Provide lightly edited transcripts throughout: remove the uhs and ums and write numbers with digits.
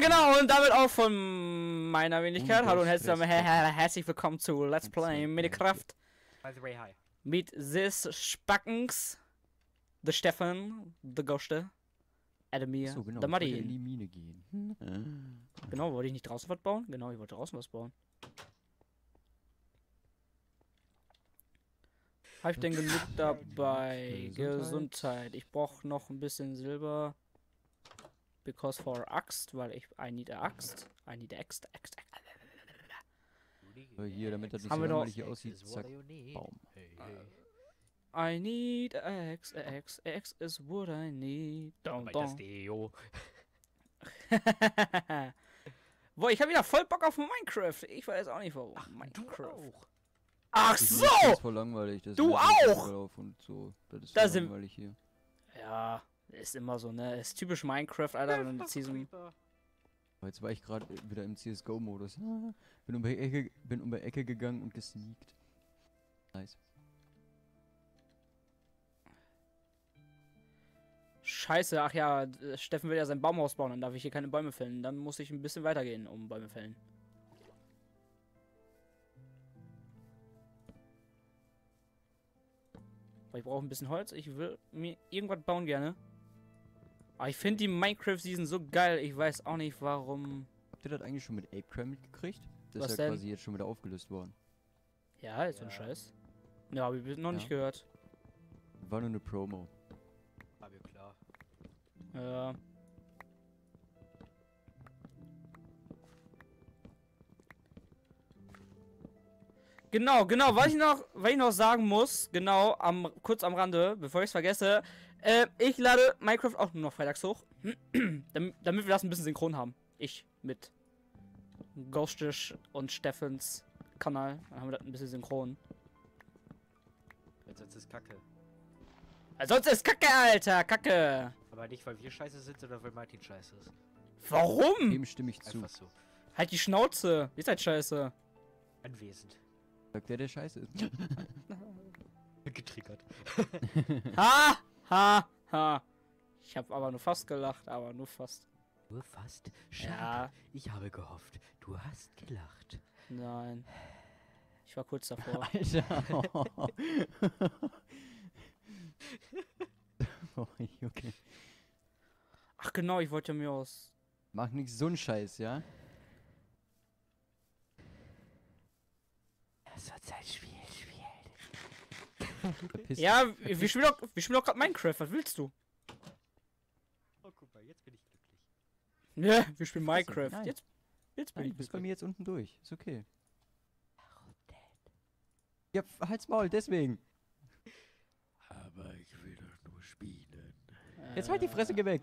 genau, und damit auch von meiner Wenigkeit. Hallo und herzlich willkommen zu Let's Play Minecraft. By the way, hi. Mit des Spackens, der Stefan, der Goste, Ademir, so, genau, der ich wollte in Martin. die Mine gehen. Genau, wollte ich nicht draußen was bauen? Genau, ich wollte draußen was bauen. Habe ich denn genug dabei? Gesundheit. Ich brauche noch ein bisschen Silber. Because for Axt, weil I need a Axt. I need a Axt. Hier, damit das nicht Haben so wir doch- langweilig hier aussieht, zack, Baum. I need a Axe. A Axe is what I need. Dong, Das dong. Deo. Boah, ich habe wieder voll Bock auf Minecraft. Ich weiß auch nicht warum. Minecraft. auch. Ach Das so! ist voll langweilig. Das Du ist auch! Drauf und so. Das ist Da voll sind- langweilig hier. Ja, ist immer so, ne? Ist typisch Minecraft, Alter, wenn du mit diesem... Aber jetzt war ich gerade wieder im CSGO-Modus. Bin um die Ecke gegangen und gesneakt. Nice. Scheiße, ach ja, Steffen will ja sein Baumhaus bauen, dann darf ich hier keine Bäume fällen. Dann muss ich ein bisschen weitergehen, um Bäume fällen. Aber ich brauche ein bisschen Holz. Ich will mir irgendwas bauen gerne. Aber ich finde die Minecraft-Season so geil. Ich weiß auch nicht, warum... Habt ihr das eigentlich schon mit Apecram mitgekriegt? Das Was ist ja denn? quasi jetzt schon wieder aufgelöst worden. Ja, ist so ein Ja. Scheiß. Ja, hab ich noch nicht gehört. War nur eine Promo. War mir klar. Ja. Genau, was ich noch sagen muss, genau, kurz am Rande, bevor ich es vergesse, ich lade Minecraft auch nur noch freitags hoch, damit wir das ein bisschen synchron haben. Ich mit Ghostish und Steffens Kanal, dann haben wir das ein bisschen synchron. Weil sonst ist Kacke. Sonst ist Kacke, Alter, Kacke. Aber nicht, weil wir scheiße sind, sondern weil Martin scheiße ist. Warum? Dem stimme ich zu. Einfach so. Halt die Schnauze, ihr seid scheiße. Anwesend. Sagt der scheiße ist. Getriggert. Ha, ha, ha. Ich habe aber nur fast gelacht, aber nur fast. Nur fast? Schade. Ja. Ich habe gehofft, du hast gelacht. Nein. Ich war kurz davor. Alter. Oh, okay. Ach genau, ich wollte mir aus... Mach nix so einen Scheiß, ja? Es wird Zeit, Spiel. Verpiss Ja, wir spielen doch gerade Minecraft, was willst du? Oh, guck mal, jetzt bin ich glücklich. Ja, wir spielen Minecraft. Nein. Jetzt bin Nein, ich du bist bei glücklich. mir jetzt unten durch. Ist okay. Warum denn? Ja, halt's Maul, deswegen. Aber ich will doch nur spielen. Jetzt halt die Fresse, geh weg.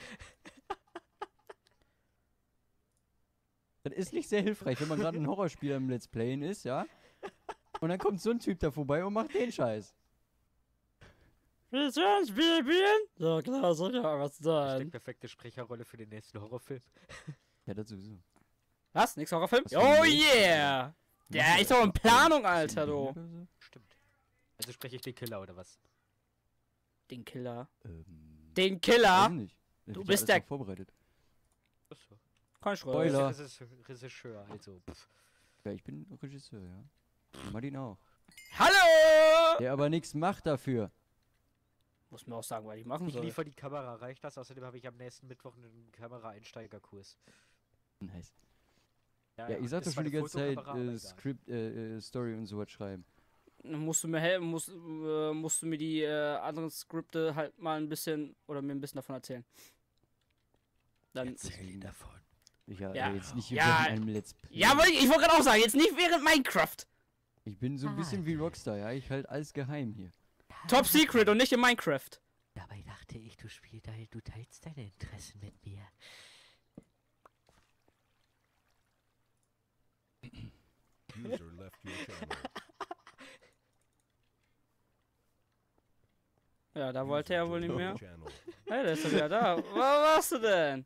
Das ist nicht sehr hilfreich, wenn man gerade ein Horrorspiel am Let's Playen ist, ja? Und dann kommt so ein Typ da vorbei und macht den Scheiß. Willst du ein Spiel spielen? So, klar, soll ja was Das ist die sein. perfekte Sprecherrolle für den nächsten Horrorfilm. Ja, das sowieso. Was? Nix Horrorfilm? Was für Oh ein yeah! Der ist doch in Planung, Alter, du. Oder so? Stimmt. Also spreche ich den Killer oder was? Den Killer. Ähm, Den weiß Killer? nicht. Du Das wird bist alles der- noch vorbereitet. Achso. Kein Streuer. Spoiler. Regisseur, also. Pff. Ja, ich bin Regisseur, ja. Martin auch. Hallo! Der aber nichts macht dafür. Muss mir auch sagen, was ich machen Ich soll. liefere die Kamera, reicht das? Außerdem habe ich am nächsten Mittwoch einen Kamera-Einsteigerkurs. Nice. Ja, ich sag doch ist schon die meine ganze Zeit, Fotokamera, aber egal. Script, Story und sowas schreiben. Dann musst du mir helfen, musst du mir die anderen Skripte halt mal ein bisschen, oder mir ein bisschen davon erzählen. Dann... Erzähl ihn davon. Ja, Ja. jetzt nicht Ja. während einem Let's Play. Ja, aber ich wollte gerade auch sagen, jetzt nicht während Minecraft. Ich bin so ein bisschen wie Rockstar, ja. Ich halt alles geheim hier. Top Secret und nicht in Minecraft. Dabei dachte ich, du teilst deine Interessen mit mir. User left your channel. Ja, da wollte er wohl nicht mehr. Channel. Hey, der ist doch wieder da. Was machst du denn?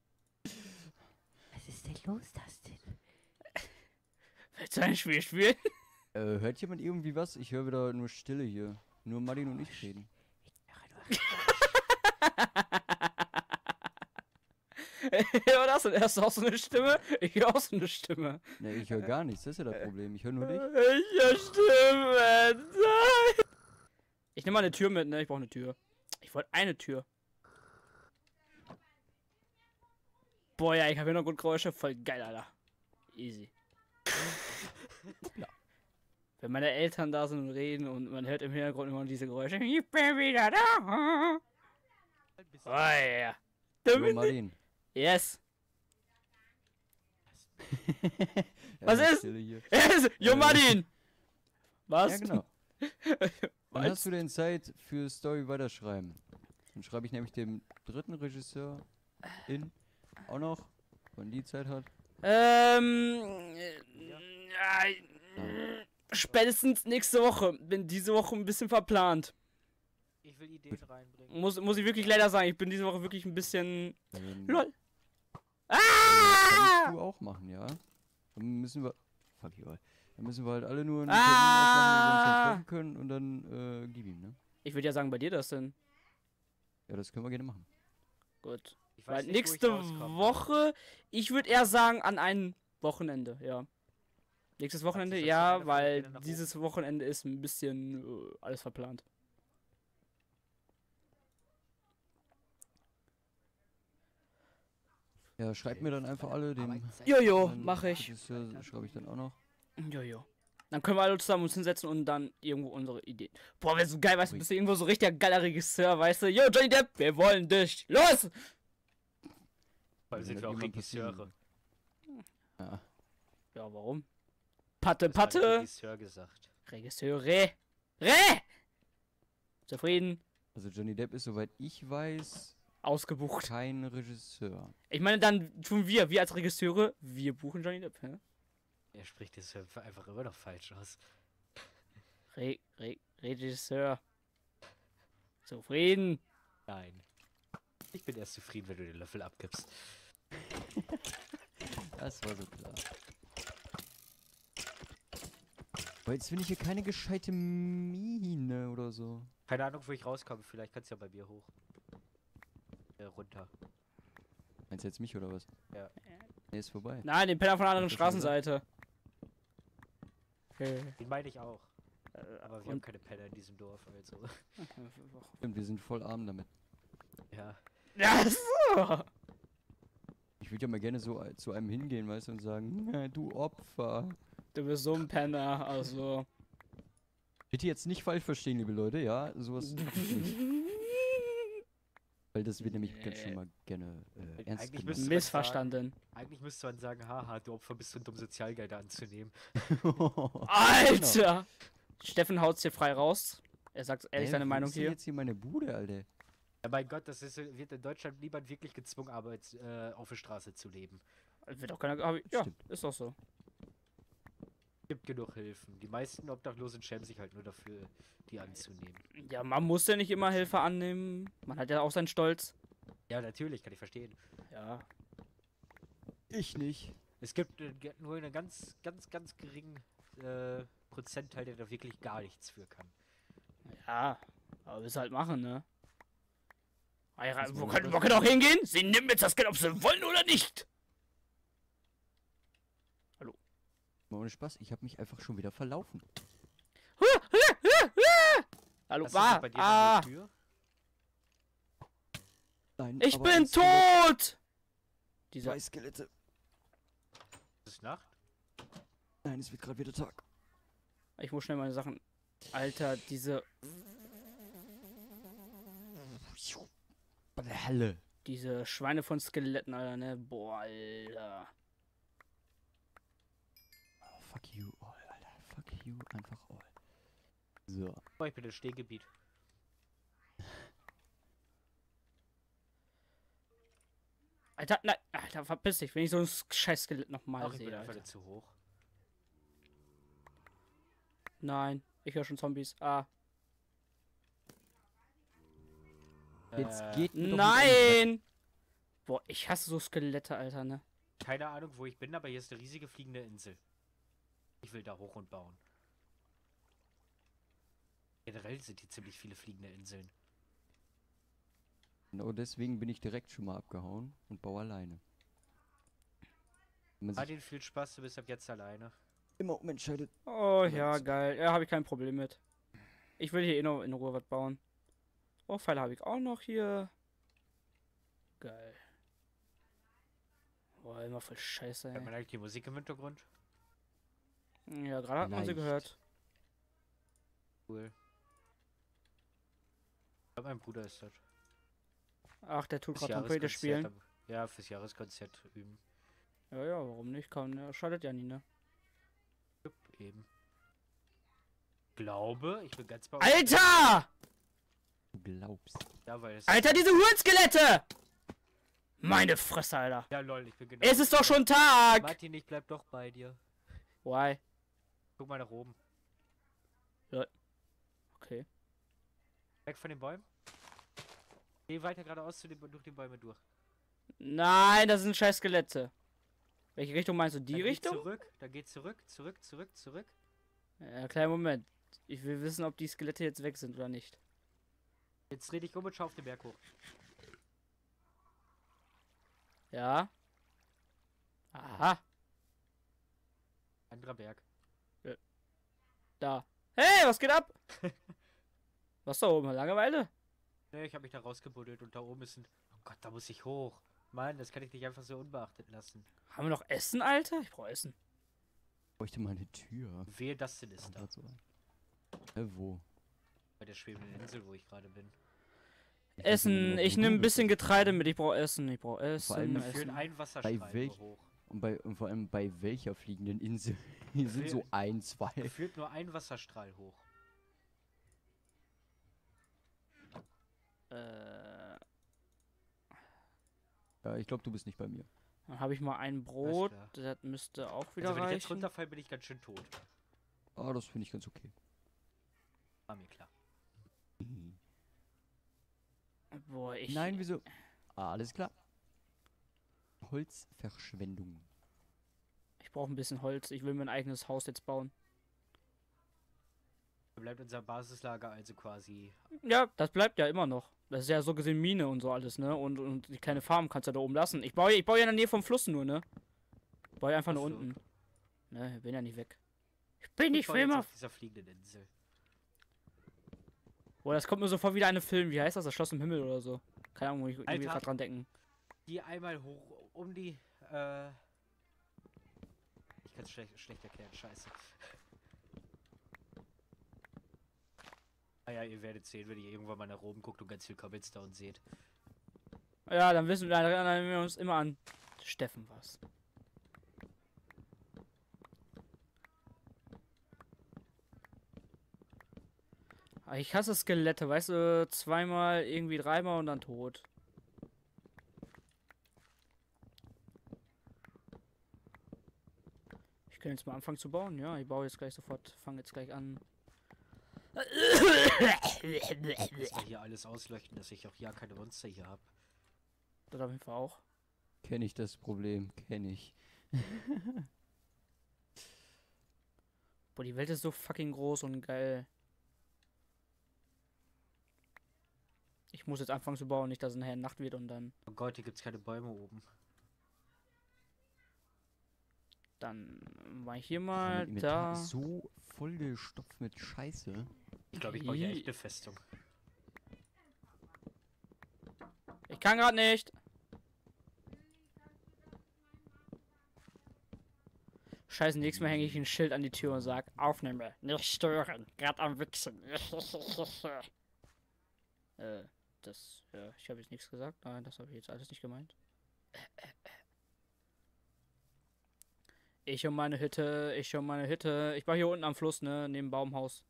Was ist denn los, Dustin? Willst du ein Spiel spielen? Hört jemand irgendwie was? Ich höre wieder nur Stille hier. Nur Martin und ich reden. Oder hast du erst auch so eine Stimme? Ich höre auch so eine Stimme. Ne, ich höre gar nichts, das ist ja das Problem. Ich höre nur dich. Ich höre Stimmen. Nein. Ich nehme mal eine Tür mit, ne? Ich brauche eine Tür. Ich wollte eine Tür. Boah, ja, ich habe hier noch Grundgeräusche. Voll geil, Alter. Easy. Ja. Wenn meine Eltern da sind und reden und man hört im Hintergrund immer diese Geräusche. Ich bin wieder da. Oh ja. Jo, Martin. Yes. Ja, Was mach ist? Stille hier. Yes. Jo, Martin. Was? Ja, genau. Dann Was? hast du denn Zeit für Story weiterschreiben. Dann schreibe ich nämlich dem dritten Regisseur in auch noch, wann die Zeit hat. Spätestens nächste Woche. Bin diese Woche ein bisschen verplant. Ich will Ideen reinbringen. Muss ich wirklich leider sagen, ich bin diese Woche wirklich ein bisschen. LOL. Kannst du auch machen, ja. Dann müssen wir. Fuck you all. Dann müssen wir halt alle nur einen Termin ausmachen, wo wir uns dann treffen können und dann gib ihm, ne? Ich würde ja sagen, bei dir das denn. Ja, das können wir gerne machen. Gut. Ich Weil weiß nicht, wo ich nächste rauskomme. Woche, ich würde eher sagen, an ein Wochenende, ja. Nächstes Wochenende, das ja, Wochenende weil vielleicht nach dieses Wochenende ist ein bisschen alles verplant. Ja, schreibt mir dann einfach alle den. Jojo, meinen mache ich. Regisseur schreibe ich dann auch noch. Jojo. Dann können wir alle zusammen uns hinsetzen und dann irgendwo unsere Ideen. Boah, wäre so geil, weißt du, bist du irgendwo so richtiger geiler Regisseur, weißt du? Yo, Johnny Depp, wir wollen dich. Los! Weil sind wir auch Jemand Regisseure. Ja. Ja, warum? Patte, Das hat der Patte. Regisseur gesagt. Regisseure. Zufrieden. Also Johnny Depp ist, soweit ich weiß, Ausgebucht. kein Regisseur. Ich meine, dann tun wir als Regisseure, wir buchen Johnny Depp, hä? Er spricht das einfach immer noch falsch aus. Regisseur. Zufrieden. Nein. Ich bin erst zufrieden, wenn du den Löffel abgibst. Das war so klar. Aber jetzt finde ich hier keine gescheite Mine oder so. Keine Ahnung, wo ich rauskomme. Vielleicht kannst du ja bei mir hoch. Runter. Meinst du jetzt mich oder was? Ja. Nee, ist vorbei. Nein, den Penner von der anderen Hast du schon Straßenseite. Den meine ich auch. Aber wir haben und keine Penner in diesem Dorf, also. Stimmt, wir sind voll arm damit. Ja. ja, so. Ich würde ja mal gerne so zu einem hingehen, weißt du, und sagen, "Na, du Opfer." Du bist so ein Penner, also. Bitte jetzt nicht falsch verstehen, liebe Leute, ja? Sowas mach ich nicht. Weil das wird nämlich ganz schön mal gerne ernst Eigentlich genommen. müsste- Missverstanden. Eigentlich müsste man sagen, haha, du Opfer bist so dumm, Sozialgelder anzunehmen. Alter! Steffen haut's hier frei raus. Er sagt ehrlich seine wo Meinung ist denn hier. jetzt hier meine Bude, Alter? Ja, mein Gott, wird in Deutschland niemand wirklich gezwungen, auf der Straße zu leben. Wird auch keiner. Ja, Stimmt. ist doch so. Gibt genug Hilfen. Die meisten Obdachlosen schämen sich halt nur dafür, die anzunehmen. Ja, man muss ja nicht immer Hilfe annehmen. Man hat ja auch seinen Stolz. Ja, natürlich, kann ich verstehen. Ja. Ich nicht. Es gibt nur einen ganz geringen Prozentteil, der da wirklich gar nichts für kann. Ja. Aber willst halt machen, ne? Das Wo muss können man wir auch hingehen? Sie nehmen jetzt das Geld, ob sie wollen oder nicht. Mal ohne Spaß, ich habe mich einfach schon wieder verlaufen. Hallo, Hast du nicht bei dir eine Tür? Nein, ich aber bin ein Skelett- tot! Dieser. Zwei Skelette. Es ist Nacht? Nein, es wird gerade wieder Tag. Ich muss schnell meine Sachen. Alter, diese Halle. Schweine von Skeletten, Alter, ne? Boah, Alter. Oh, fuck you all, Alter. Fuck you einfach all. So. Oh, ich bin im Stehgebiet. Alter, nein, Alter, verpiss dich, wenn ich so ein scheiß Skelett nochmal Ach, ich bin sehe, einfach Alter. nicht zu hoch. Nein, ich höre schon Zombies. Ah. Jetzt geht mir doch Nein! Boah, ich hasse so Skelette, Alter, ne? Keine Ahnung, wo ich bin, aber hier ist eine riesige fliegende Insel. Ich will da hoch und bauen. Generell sind hier ziemlich viele fliegende Inseln. Genau deswegen bin ich direkt schon mal abgehauen und baue alleine. Wenn man sich Martin, viel Spaß, du bist ab jetzt alleine. immer umentscheidet. Oh ja, geil. Ja, habe ich kein Problem mit. Ich will hier eh noch in Ruhe was bauen. Oh, Pfeile habe ich auch noch hier. Geil. Boah, immer voll scheiße, Hört man ey. eigentlich die Musik im Hintergrund? Ja, gerade hat man sie Leicht. gehört. Cool. Ich glaube, mein Bruder ist das. Ach, der tut Fürs gerade Trompete spielen. Ja, fürs Jahreskonzert üben. Ja, ja, warum nicht? Schadet ja nie, ne? Jupp, eben. Glaube, ich bin ganz bei Alter! Du glaubst. Ja, weil es. Alter, diese Hurenskelette! Meine Fresse, Alter. Ja, lol, ich bin genau. Es ist doch schon Tag! Martin, ich bleib doch bei dir. Why? Guck mal nach oben. Okay. Weg von den Bäumen. Geh weiter geradeaus durch die Bäume durch. Nein, das sind scheiß Skelette. Welche Richtung meinst du? Die Dann geh Richtung? Zurück, dann geh zurück. Ja, kleinen Moment. Ich will wissen, ob die Skelette jetzt weg sind oder nicht. Jetzt dreh dich um und schau auf den Berg hoch. Ja. Aha. Anderer Berg. Da. Hey, was geht ab? Was da oben? Langeweile? Ne, ich habe mich da rausgebuddelt und da oben ist ein. Oh Gott, da muss ich hoch. Mann, das kann ich nicht einfach so unbeachtet lassen. Haben wir noch Essen, Alter? Ich brauche Essen. Ich bräuchte mal eine Tür. Wehe, das denn ist da. Aber so. Wo? Bei der schwebenden Insel, wo ich gerade bin. Ich weiß nicht, Essen. ob Ich du nehme ein bist. bisschen Getreide mit. Ich brauche Essen. Ich brauche Vor allem Essen. Wir führen Essen. einen Wasserstrahl welch- nur hoch. Und vor allem bei welcher fliegenden Insel? Hier sind so ein, zwei. Führt nur ein Wasserstrahl hoch. Ja, ich glaube, du bist nicht bei mir. Dann habe ich mal ein Brot. klar. Das müsste auch wieder Also wenn ich jetzt reichen. runterfalle, bin ich ganz schön tot. Ah, das finde ich ganz okay. War mir klar. Boah, ich. Nein, wieso? Ah, alles klar. Holzverschwendung. Ich brauche ein bisschen Holz. Ich will mir ein eigenes Haus jetzt bauen. Da bleibt unser Basislager also quasi. Ja, das bleibt ja immer noch. Das ist ja so gesehen Mine und so alles, ne? Und die kleine Farm kannst du da oben lassen. Ich baue ja in der Nähe vom Fluss nur, ne? Ich baue ja einfach nur Ach so. unten. Ne, ich bin ja nicht weg. Ich bin nicht Ich baue für jetzt immer. auf dieser fliegenden Insel. Boah, das kommt mir sofort wieder eine Film. Wie heißt das? Das Schloss im Himmel oder so. Keine Ahnung, ich irgendwie Alter. gerade dran denken. Die einmal hoch um die. Ich kann es schlecht erklären, scheiße. Naja, ihr werdet sehen, wenn ihr irgendwann mal nach oben guckt und ganz viel Cobblestone seht. Ja, dann erinnern wir uns immer an Steffen was. Aber ich hasse Skelette, weißt du, zweimal, irgendwie dreimal und dann tot. Ich kann jetzt mal anfangen zu bauen, ja, ich baue jetzt gleich sofort, fange jetzt gleich an. Erstmal hier alles ausleuchten, dass ich auch ja keine Monster hier habe. Das auf jeden Fall auch. Kenne ich das Problem, kenne ich. Boah, die Welt ist so fucking groß und geil. Ich muss jetzt anfangen zu bauen, nicht dass es nachher Nacht wird und dann Oh Gott, hier gibt's keine Bäume oben. mache ich hier mal Mein Inventar da. ist so vollgestopft mit Scheiße. Ich glaube, ich baue hier echt eine Festung. Ich kann gerade nicht. Scheiße, nächstes Mal hänge ich ein Schild an die Tür und sag, Aufnahme, nicht stören, gerade am Wichsen. Ich habe jetzt nichts gesagt. Nein, das habe ich jetzt alles nicht gemeint. Ich und meine Hütte, ich und meine Hütte. Ich war hier unten am Fluss, ne, neben dem Baumhaus.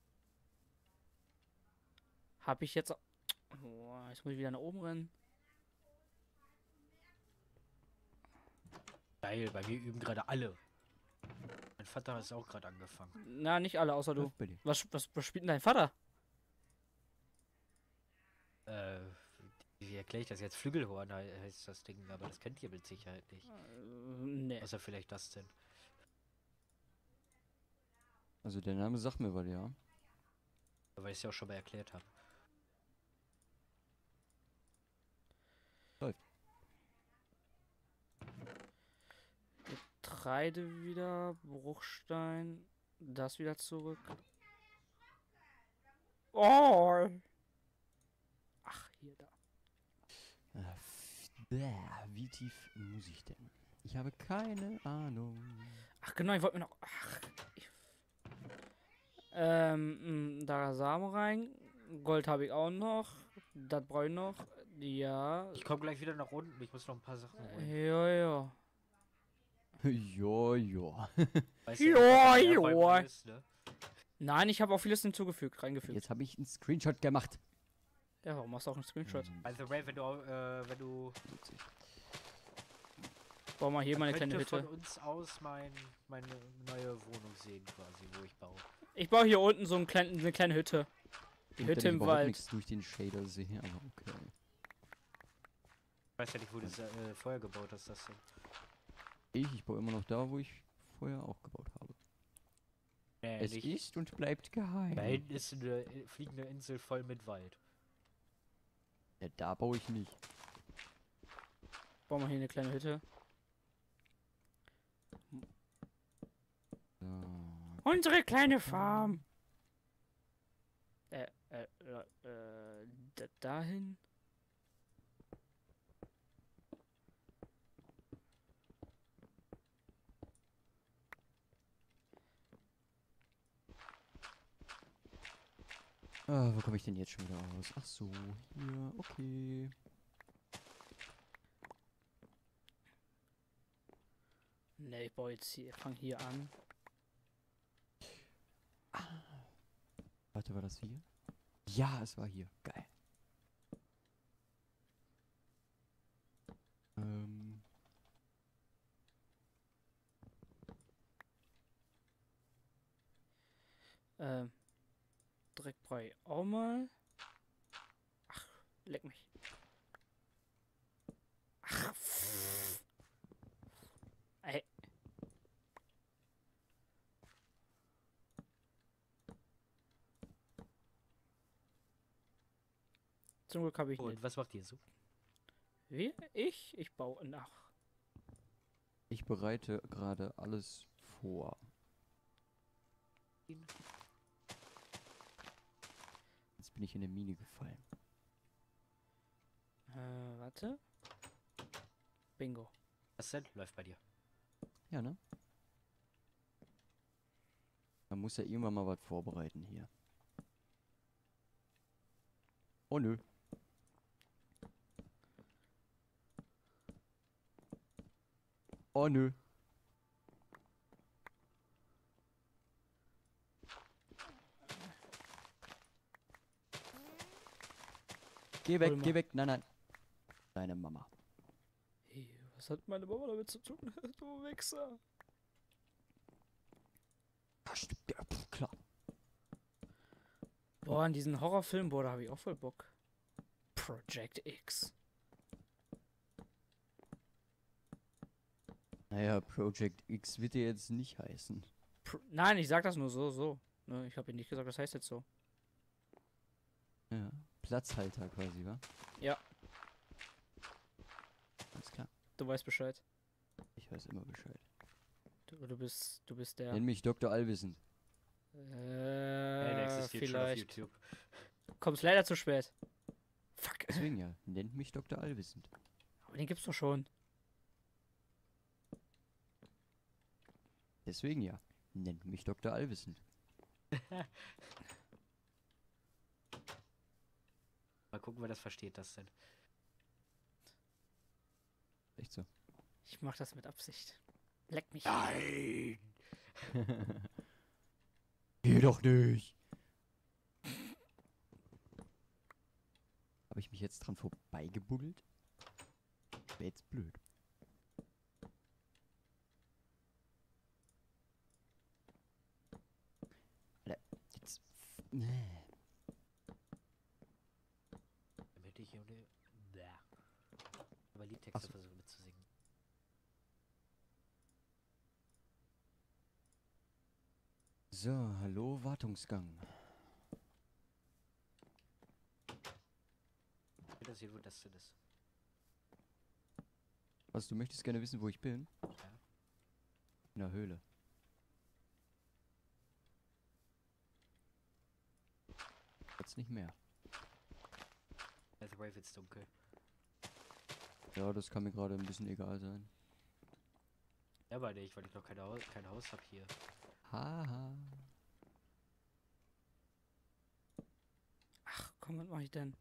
Hab ich jetzt... Oh, jetzt muss ich wieder nach oben rennen. Geil, bei mir üben gerade alle. Mein Vater ist auch gerade angefangen. Na, nicht alle, außer du. Läuft bei dir. Was spielt denn dein Vater? Wie erkläre ich das jetzt? Flügelhorn heißt das Ding, aber das kennt ihr mit Sicherheit nicht. Nee. Außer vielleicht das denn. Also der Name sagt mir was, ja. Weil ich es ja auch schon mal erklärt habe. Kreide wieder, Bruchstein, das wieder zurück. Oh! Ach, hier, da. Wie tief muss ich denn? Ich habe keine Ahnung. Ach, genau, ich wollte mir noch. Ach. Da Samen rein. Gold habe ich auch noch. Das brauche ich noch. Ja. Ich komme gleich wieder nach unten. Ich muss noch ein paar Sachen holen. Ja, ja. Ja. Weißt Ja, was ja. Räumen ist, ne? Nein, ich habe auch vieles hinzugefügt, reingefügt. Jetzt habe ich einen Screenshot gemacht. Ja, warum machst du auch einen Screenshot? Hm, By the way, wenn du witzig. Bau mal hier meine kleine könnte Hütte. von uns aus meine neue Wohnung sehen, quasi, wo ich baue. Ich baue hier unten so eine kleine Hütte. Die Gut, Hütte dass ich im überhaupt Wald. nichts durch den Shader sehe, aber okay. Ich weiß ja nicht, wo du das vorher gebaut hast, das denn. Ich baue immer noch da, wo ich vorher auch gebaut habe. Es nicht. ist und bleibt geheim. Da hinten ist eine fliegende Insel voll mit Wald. Ja, da baue ich nicht. Bau mal hier eine kleine Hütte. So. Unsere kleine Farm. Dahin. Wo komme ich denn jetzt schon wieder aus? Ach so, hier, okay. Ne, ich baue jetzt hier, fang hier an. Warte, war das hier? Ja, es war hier. Geil. Ähm. Direkt brauche ich auch mal. Ach, leck mich. Ach, ey. Zum Glück habe ich Und nicht. was macht ihr so? Wie? Ich baue nach. Ich bereite gerade alles vor. Jetzt bin ich in eine Mine gefallen. Warte. Bingo. Was denn? Läuft bei dir. Ja, ne? Man muss ja irgendwann mal was vorbereiten hier. Oh nö. Oh nö. Geh weg, Hol mal. geh weg. Nein, nein. Deine Mama. Hey, was hat meine Mama damit zu tun? Du Wichser. Ja, klar. Boah, an diesen Horrorfilm, boah, da habe ich auch voll Bock. Project X. Naja, Project X wird dir jetzt nicht heißen. Nein, ich sag das nur so. Ne, ich habe nicht gesagt, das heißt jetzt so. Ja. Platzhalter quasi, wa? Ja. Alles klar. Du weißt Bescheid. Ich weiß immer Bescheid. Du bist der. Nenn mich Dr. Allwissend. Der existiert schon auf Vielleicht. YouTube. Kommst leider zu spät. Fuck. Deswegen ja. Nennt mich Dr. Allwissend. Aber den gibt's doch schon. Deswegen ja. Nennt mich Dr. Allwissend. Mal gucken, wer das versteht, das denn. Echt so. Ich mach das mit Absicht. Leck mich. Nein! Geh doch nicht! Habe ich mich jetzt dran vorbeigebuddelt? Wäre jetzt blöd. Alter, jetzt. Nee. Damit ich hier eine. Bäh. Aber Ach Liedtexte so. versuche mitzusingen. So, hallo, Wartungsgang. Ich will das hier, wo das denn ist. Was, du möchtest gerne wissen, wo ich bin? Ja. In der Höhle. Jetzt nicht mehr. By the way, wird's dunkel. Ja, das kann mir gerade ein bisschen egal sein. Ja, aber nicht, weil ich noch kein Haus hab hier. Haha. Ach, komm, was mach ich denn?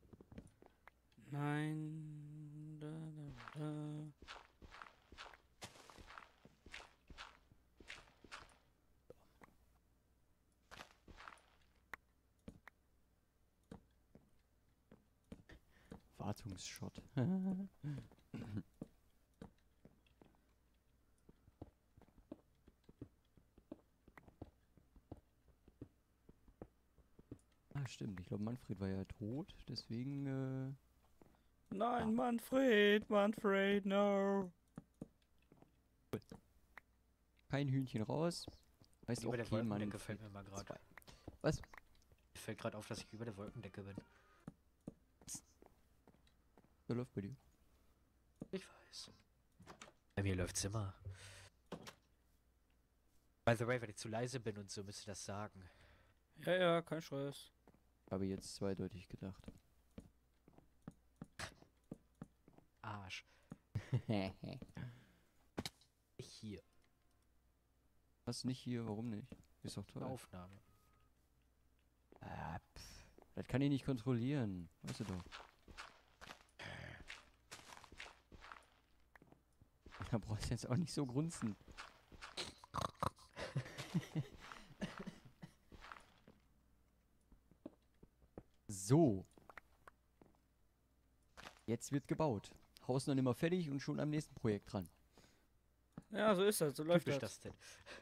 Nein. Da, da, da. Wartungsshot. Ah, stimmt. Ich glaube, Manfred war ja tot, deswegen, Nein, Manfred, Manfred, no. kein Hühnchen raus. Heißt Über auch der kein Wolkendecke Manfred fällt mir mal gerade. 2. Was? Mir fällt gerade auf, dass ich über der Wolkendecke bin. Wer läuft bei dir? Ich weiß. Bei mir läuft's immer. By the way, wenn ich zu leise bin und so, müsst ihr das sagen. Ja, ja, kein Stress. Habe jetzt zweideutig gedacht. Arsch. Ich hier. Was nicht hier? Warum nicht? Ist doch toll. Aufnahme. Das kann ich nicht kontrollieren. Weißt du doch. Da brauchst du jetzt auch nicht so grunzen. So. Jetzt wird gebaut. Haus noch nicht mal fertig und schon am nächsten Projekt dran. Ja, so ist das, so läuft Typisch das. das denn.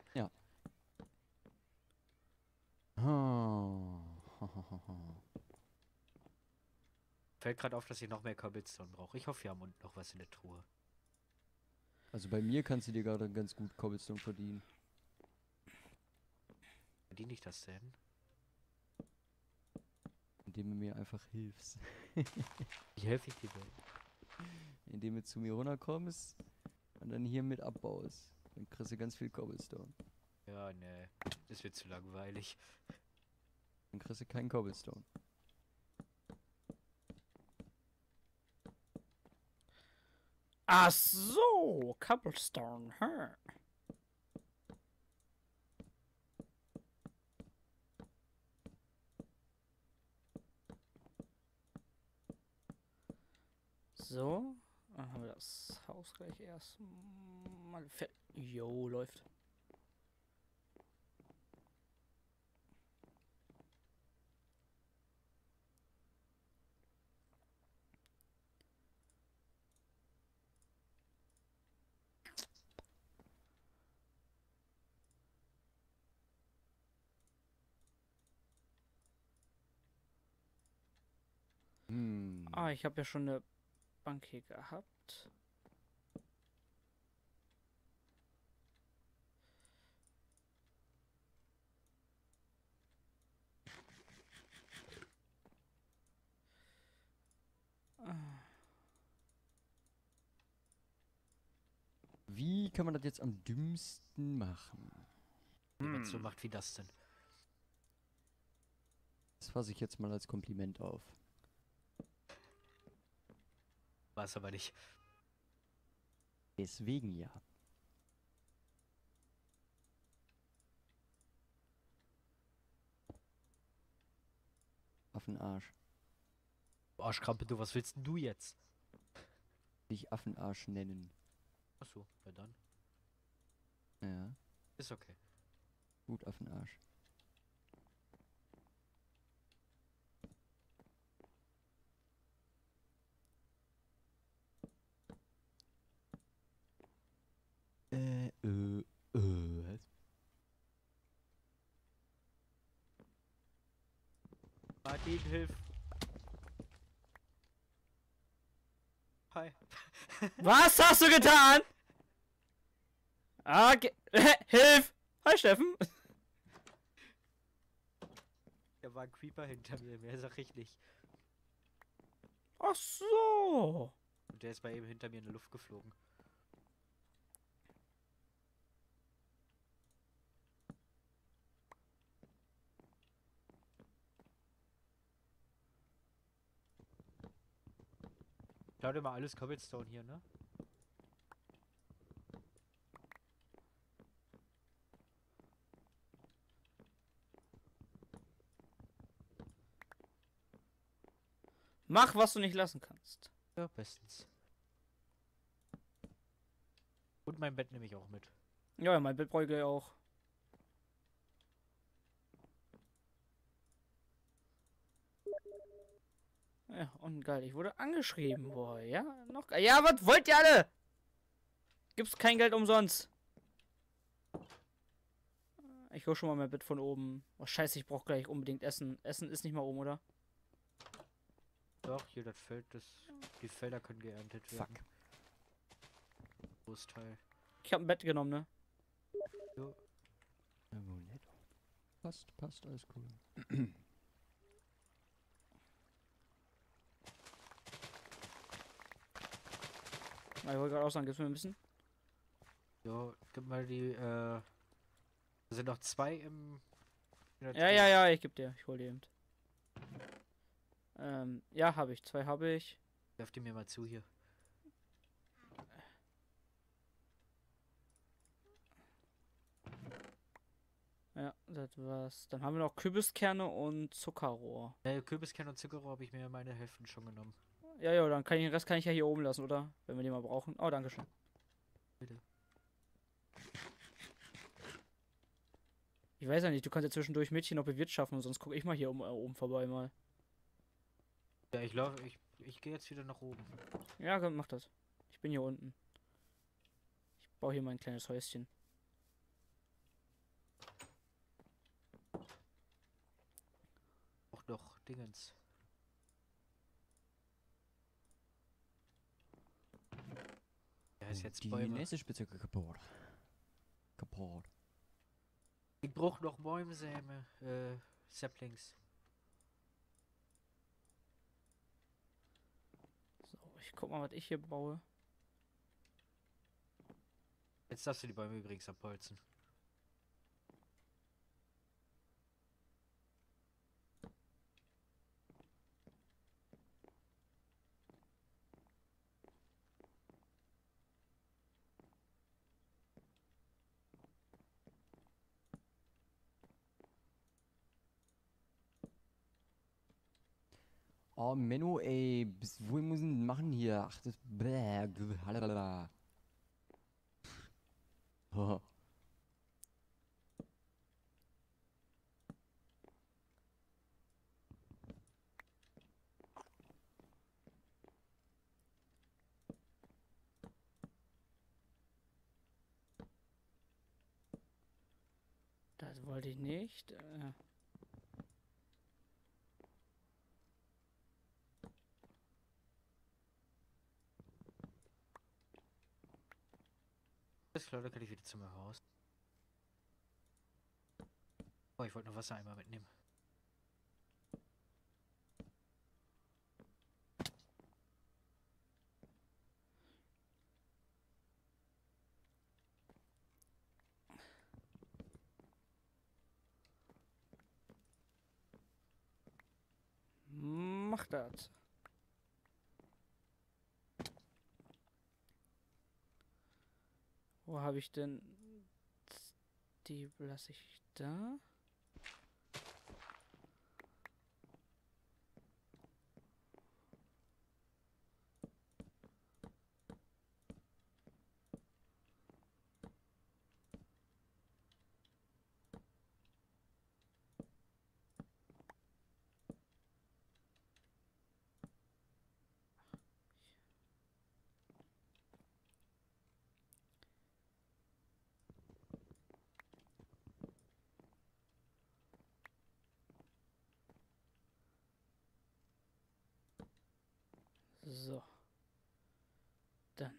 Fällt gerade auf, dass ich noch mehr Cobblestone brauche. Ich hoffe, wir haben noch was in der Truhe. Also bei mir kannst du dir gerade ganz gut Cobblestone verdienen. Verdiene ich das denn? Indem du mir einfach hilfst. Wie helfe ich dir denn? Indem du zu mir runterkommst und dann hier mit abbaust. Dann kriegst du ganz viel Cobblestone. Ja, ne. Das wird zu langweilig. Dann kriegst du keinen Cobblestone. Ach so, Cobblestone, hä? So, dann haben wir das Haus gleich erstmal fertig. Jo, läuft. Ah, ich habe ja schon eine Bank hier gehabt. Wie kann man das jetzt am dümmsten machen? Wie man so macht wie das denn. Das fasse ich jetzt mal als Kompliment auf. War es aber nicht. Deswegen ja. Affenarsch. Arschkrampe, du, was willst denn du jetzt? Dich Affenarsch nennen. Achso, ja dann. Ja, Ist okay. gut Affenarsch. Was? Martin, hilf. Hi. Was hast du getan? Okay. Hilf! Hi, Steffen. Da war ein Creeper hinter mir, mehr sag ich nicht. Ach so. Und der ist bei eben hinter mir in die Luft geflogen. Klau dir mal alles Cobblestone hier, ne? Mach, was du nicht lassen kannst. Ja, bestens. Und mein Bett nehme ich auch mit. Ja, mein Bett brauche ich gleich auch. Ja, und geil, ich wurde angeschrieben. Boah, ja, noch geil. Ja, was wollt ihr alle? Gibt's kein Geld umsonst. Ich hole schon mal mein Bett von oben. Oh, scheiße, ich brauche gleich unbedingt Essen. Essen ist nicht mal oben, oder? Doch, hier das Feld, die Felder können geerntet werden. Fuck. Großteil. Ich habe ein Bett genommen, ne? Jo. Passt, alles cool. Ich wollte gerade auch sagen, gibt's mir ein bisschen? Jo, gib mal die, da sind noch 2 im... Ja, ich geb dir. Ich hol die eben. Ja, habe ich. 2 habe ich. Werf die mir mal zu hier. Ja, das war's. Dann haben wir noch Kürbiskerne und Zuckerrohr. Kürbiskern und Zuckerrohr habe ich mir meine Hälften schon genommen. Ja, dann kann ich den Rest kann ich ja hier oben lassen, oder? Wenn wir den mal brauchen. Oh, danke schön. Bitte. Ich weiß ja nicht, du kannst ja zwischendurch Mädchen noch bewirtschaften, sonst gucke ich mal hier oben vorbei mal. Ja, ich gehe jetzt wieder nach oben. Ja, komm, mach das. Ich bin hier unten. Ich baue hier mein kleines Häuschen. Auch noch Dingens. Ja, ist jetzt Die Bäume. nächste Spitzhacke kaputt. Kaputt. Ich brauche noch Bäumsäme, Saplings. So, ich guck mal, was ich hier baue. Jetzt darfst du die Bäume übrigens abholzen. Oh, Menno, ey, bis wohin muss ich denn machen hier? Ach, das. Halalala. Oh. Das wollte ich nicht. Alles klar, da kann ich wieder zu mir raus. Oh, ich wollte noch Wassereimer mitnehmen. Mach das. Wo habe ich denn? Die lasse ich da. So. Dann.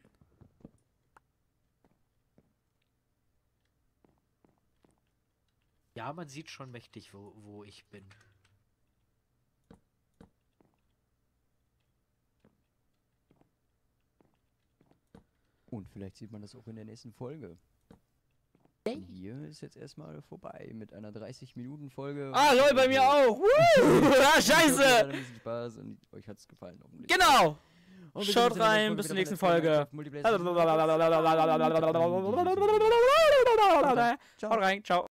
Ja, man sieht schon mächtig, wo ich bin. Und vielleicht sieht man das auch in der nächsten Folge. Hier ist jetzt erstmal vorbei mit einer 30-Minuten-Folge. Ah, lol, bei mir auch. Ah, Ich hoffe, ihr hattet scheiße. ein bisschen Spaß und euch hat es gefallen. Hoffentlich. Genau. Und wir Schaut sehen uns in der rein, bis zur nächsten Folge. Multiplayer. Haut rein, ciao.